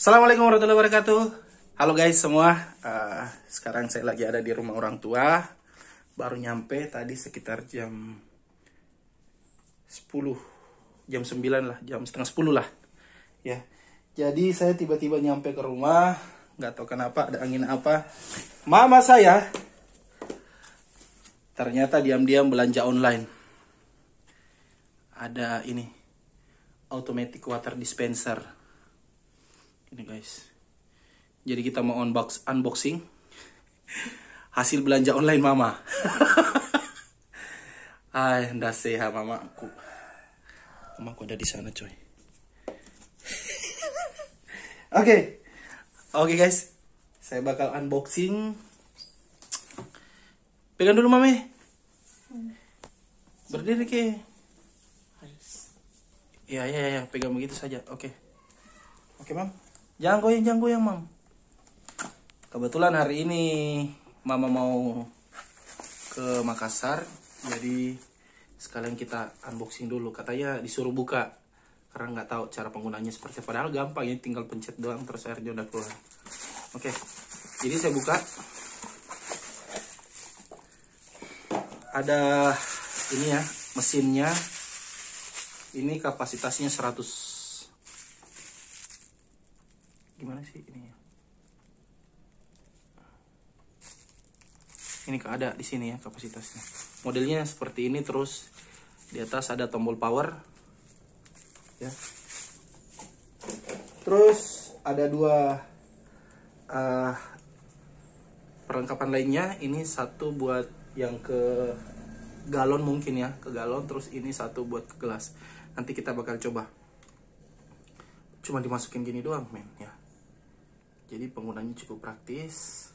Assalamualaikum warahmatullahi wabarakatuh. Halo guys semua. Sekarang saya lagi ada di rumah orang tua. Baru nyampe tadi sekitar jam 10, jam 9 lah, jam setengah 10 lah. Ya. Jadi saya tiba-tiba nyampe ke rumah, nggak tahu kenapa ada angin apa. Mama saya ternyata diam-diam belanja online. Ada ini, automatic water dispenser. Ini guys. Jadi kita mau unboxing hasil belanja online mama. Ndak sehat mamaku. Mamaku ada di sana coy. Oke guys. Saya bakal unboxing. Pegang dulu mami. Berdiri ke. Ya, pegang begitu saja. Oke, mam. Jangan goyang, mam. Kebetulan hari ini mama mau ke Makassar, jadi sekalian kita unboxing dulu. Katanya disuruh buka, karena nggak tahu cara penggunanya seperti apa. Padahal gampang ya, tinggal pencet doang terus airnya udah keluar. Oke, jadi saya buka. Ada ini ya, mesinnya. Ini kapasitasnya 100. Gimana sih ini ya? Ini ada di sini ya kapasitasnya. Modelnya seperti ini, terus di atas ada tombol power. Ya. Terus ada dua perlengkapan lainnya. Ini satu buat yang ke galon mungkin ya, ke galon. Terus ini satu buat ke gelas. Nanti kita bakal coba. Cuma dimasukin gini doang, men ya. Jadi penggunanya cukup praktis.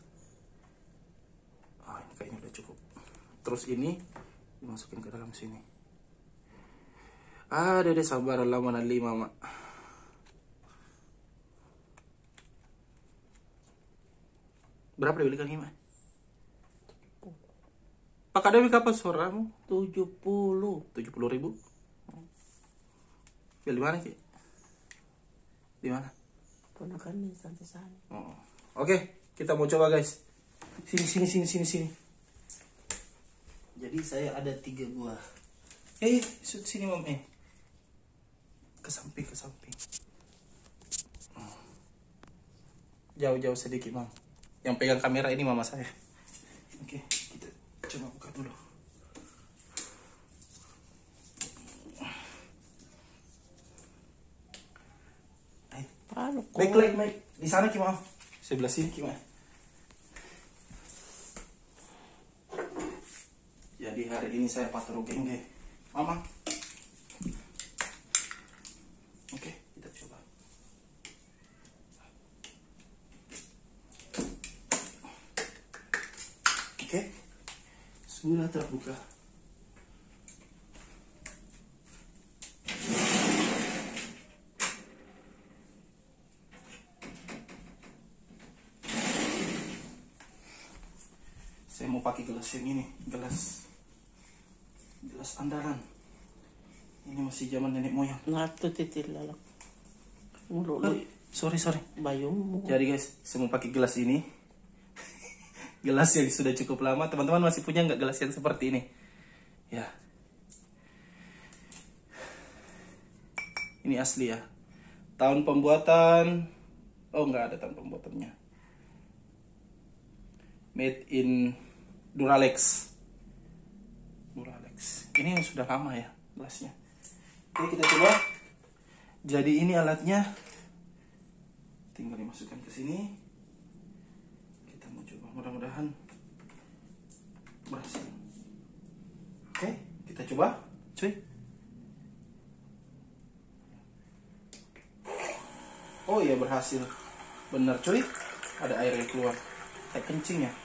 Ini kayaknya udah cukup. Terus ini dimasukin ke dalam sini. Ada deh, sabar lama nanti mama. Berapa dibelikan ini, mah? Pak ada berapa suaramu? 70.000. Beli mana sih? Di mana? Ponakan nih sampai sana. Oke, kita mau coba guys. Sini. Jadi saya ada 3 buah. Sini mam. Ke samping. Jauh sedikit mam. Yang pegang kamera ini mama saya. Oke, kita coba buka dulu. Backlight, di sana gimana? Sebelah sini gimana? Jadi hari ini saya patrol geng, mama. Oke, kita coba. Oke, sudah terbuka. Saya mau pakai gelas yang ini, gelas andalan. Ini masih zaman nenek moyang. Ngatu titil lalak. Sorry. Bayung. Jadi guys, saya mau pakai gelas ini. Gelas yang sudah cukup lama. Teman-teman masih punya nggak gelas yang seperti ini? Ya. Ini asli ya. Tahun pembuatan. Nggak ada tahun pembuatannya. Made in Duralex. Ini yang sudah lama ya gelasnya. Oke, kita coba. Jadi ini alatnya. Tinggal dimasukkan ke sini. Kita mau coba, mudah-mudahan berhasil. Oke, kita coba, cuy. Oh iya, berhasil. Bener cuy. Ada air yang keluar. Kayak kencing ya.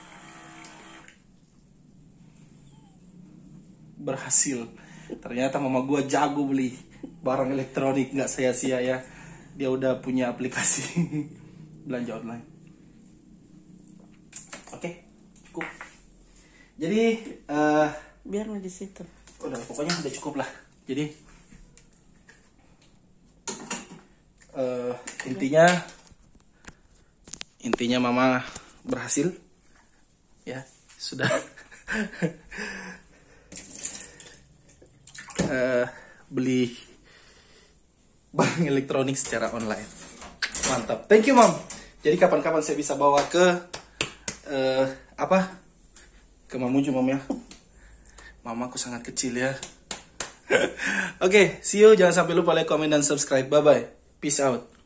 Berhasil. Ternyata mama gua jago beli barang elektronik, nggak sia-sia ya. Dia udah punya aplikasi belanja online. Oke, cukup. Jadi biar di situ. Udah, pokoknya udah cukup lah. Jadi Intinya mama berhasil. Ya, sudah. Beli barang elektronik secara online. Mantap. Thank you, Mam. Jadi kapan-kapan saya bisa bawa ke ke Mamuju, Mam ya. Mamaku sangat kecil ya. Oke, see you. Jangan sampai lupa like, comment, dan subscribe. Bye-bye. Peace out.